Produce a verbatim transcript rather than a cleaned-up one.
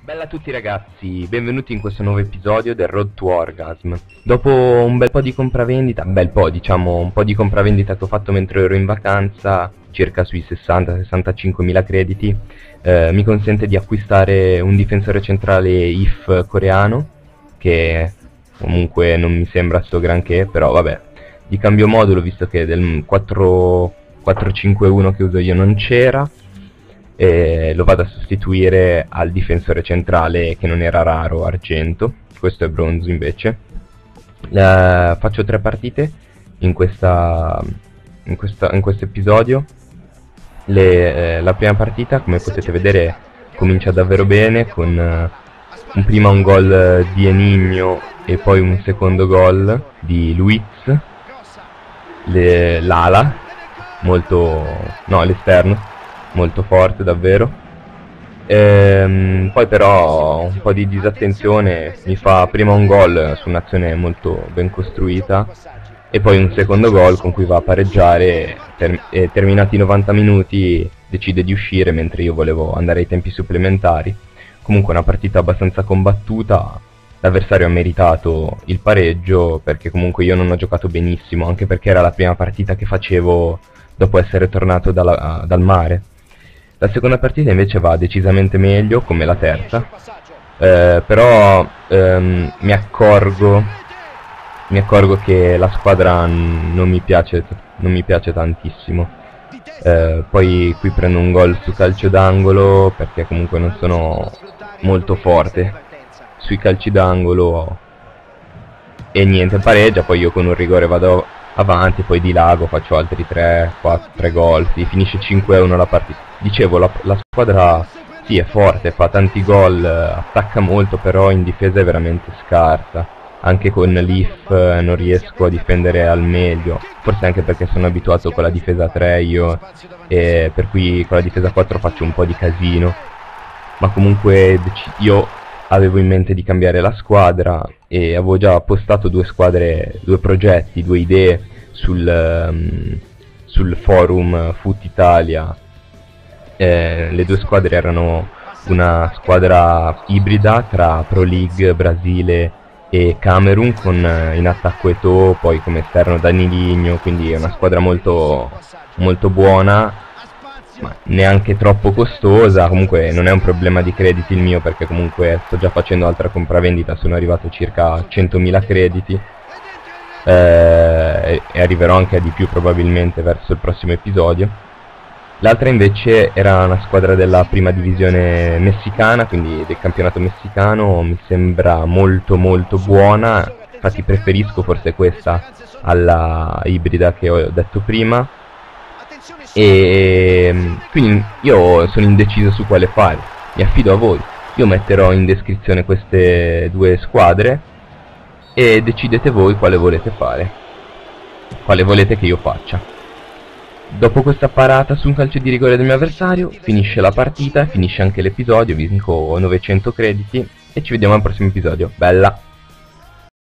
Bella a tutti ragazzi, benvenuti in questo nuovo episodio del Road to Orgasm. Dopo un bel po' di compravendita, bel po' diciamo, un po' di compravendita che ho fatto mentre ero in vacanza, circa sui sessanta sessantacinque mila crediti, eh, mi consente di acquistare un difensore centrale I F coreano, che comunque non mi sembra sto granché, però vabbè, di cambio modulo, visto che del quattro cinque uno che uso io non c'era, e lo vado a sostituire al difensore centrale che non era raro, argento. Questo è bronzo invece. La, faccio tre partite in questa in questa in questo episodio. Le, eh, la prima partita, come potete vedere, comincia davvero bene con eh, un prima un gol di Enigno e poi un secondo gol di Luiz, le, l'ala molto no l'esterno molto forte davvero. Ehm, poi però un po' di disattenzione mi fa prima un gol su un'azione molto ben costruita e poi un secondo gol con cui va a pareggiare ter e terminati i novanta minuti decide di uscire mentre io volevo andare ai tempi supplementari. Comunque una partita abbastanza combattuta, l'avversario ha meritato il pareggio perché comunque io non ho giocato benissimo, anche perché era la prima partita che facevo dopo essere tornato dalla, dal mare. La seconda partita invece va decisamente meglio, come la terza, eh, però ehm, mi accorgo mi accorgo che la squadra non mi piace, non mi piace tantissimo. Eh, poi qui prendo un gol su calcio d'angolo perché comunque non sono molto forte sui calci d'angolo e niente, pareggia, poi io con un rigore vado avanti, poi di lago faccio altri tre quattro gol, si finisce cinque a uno la partita. Dicevo, la, la squadra sì è forte, fa tanti gol, attacca molto, però in difesa è veramente scarsa. Anche con l'I F non riesco a difendere al meglio, forse anche perché sono abituato con la difesa tre io, e per cui con la difesa quattro faccio un po' di casino. Ma comunque io avevo in mente di cambiare la squadra e avevo già postato due squadre, due progetti, due idee sul, um, sul forum Foot Italia. Eh, le due squadre erano una squadra ibrida tra Pro League, Brasile e Camerun, con eh, in attacco Eto'o, poi come esterno Danilinho, quindi è una squadra molto, molto buona, ma neanche troppo costosa. Comunque non è un problema di crediti il mio, perché comunque sto già facendo altra compravendita, sono arrivato circa a centomila crediti, eh, e arriverò anche a di più probabilmente verso il prossimo episodio. L'altra invece era una squadra della prima divisione messicana, quindi del campionato messicano, mi sembra molto molto buona, infatti preferisco forse questa alla ibrida che ho detto prima, e quindi io sono indeciso su quale fare, mi affido a voi. Io metterò in descrizione queste due squadre e decidete voi quale volete fare, quale volete che io faccia. Dopo questa parata su un calcio di rigore del mio avversario, finisce la partita, finisce anche l'episodio, vinco novecento crediti e ci vediamo al prossimo episodio. Bella!